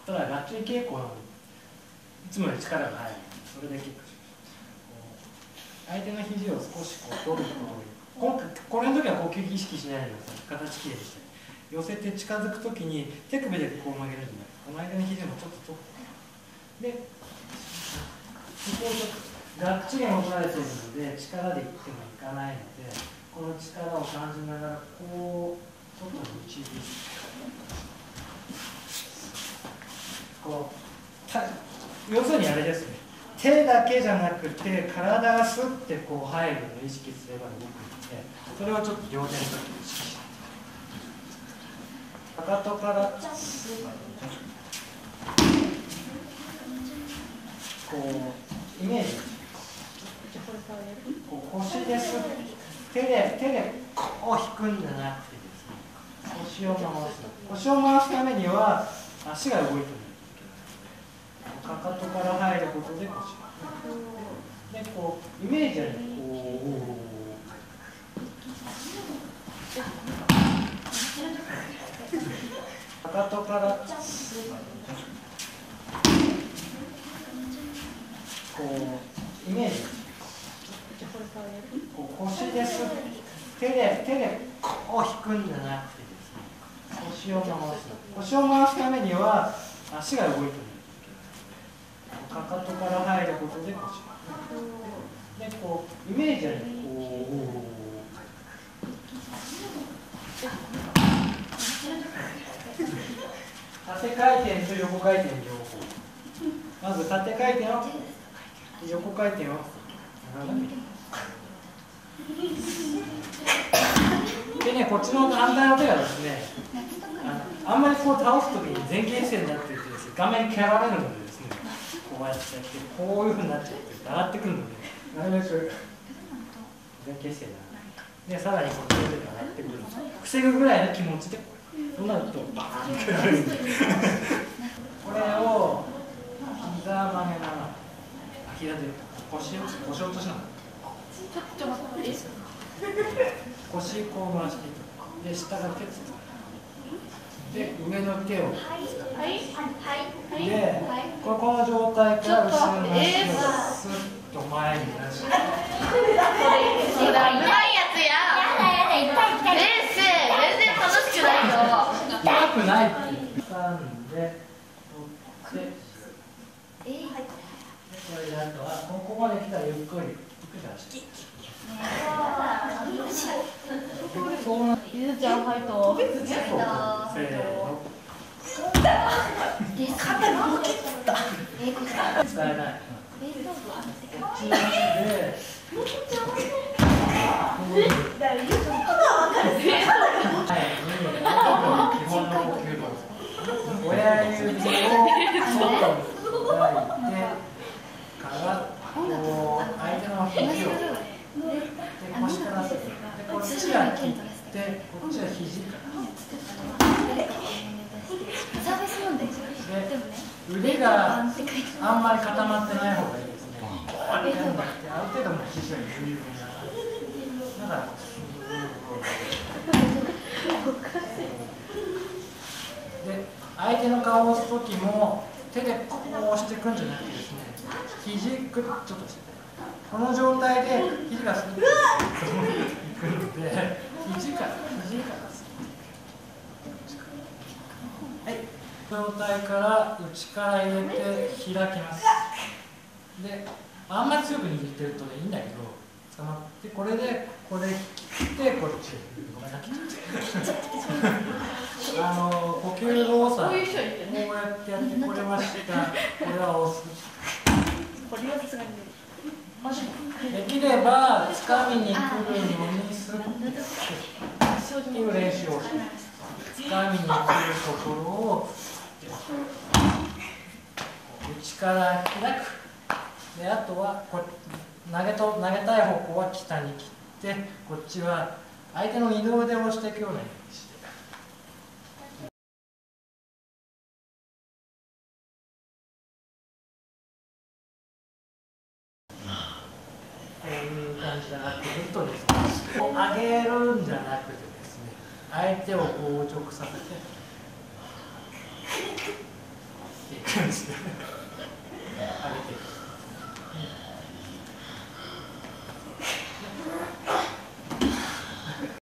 ただがっちり稽古のいつもより力が入る、それでキックします。相手の肘を少し取ることで、これの時は呼吸意識しないでください。形きれいにして、寄せて近づく時に手首でこう曲げるんじゃない、この間の肘もちょっと取って、でここをちょっとがっちり持たれているので力でいってもいかないので、この力を感じながらこう外に導く、こう要するにあれですね、手だけじゃなくて体がスッてこう入るのを意識すれば動くので、それをちょっと両手の時に意識して、かかとからこうイメージ、こう腰です手でこう引くんじゃなくてですね、腰を回すためには足が動いてる。かかとから入ることで腰でこうイメージはね、こうかかとからこうイメージ、こう腰です手でこう引くんじゃなくてですね、腰を回すためには足が動いてる。かかとから入ることで腰でこうイメージはね、こう縦回転と横回転両方、まず縦回転を横回転をでね、こっちの反対の手がですね、あんまりこう倒すときに前傾姿勢になっていてですね、画面蹴られるのでですね、こうやってこういうふうになっちゃって上がってくるので、なるべく前傾姿勢でさらにこっちの手で上がってくるので、防ぐぐらいの気持ちで、そうなるとバーンと蹴られるんでこれを膝曲げながら、膝で腰落としながら、 ちょっと待って、 腰こう回していく、で下が手つくで上の手をでこの状態から後ろの足をスッと前に出して、 それは痛いやつや。先生、全然楽しくないよ。 痛くないって言ったんで取って、それであとはここまで来たらゆっくり出して。 ゆずちゃんファイト。 せーの。使えない。こっちの足で。基本の呼吸動作。親指を外に開いてからこう相手の肘を腰からでこっちが切ってこっちは肘から。腕があんまり固まってない方がいいですね。ある程度の肘は緩くながらで相手の顔を押す時も手でこう押していくんじゃなくてですね、肘くっちょっとしてこの状態で肘がすっといくので肘からはい、状態から内から入れて開きます。で、あんまり強く握ってるとねいいんだけど、捕まってこれでこれ切ってこっちごめんな切っちゃって呼吸動作こうやってやってこれました。これは押す。 これはさすがにできれば掴みに来るのにするっていう練習をします。掴みに来るところを内から開く。であとは投げたい方向は北に切って、こっちは相手の二の腕を押していくようなイメージで。こういう感じで上がってくるとですね、上げるんじゃなくてですね、相手を硬直させて。 ですね。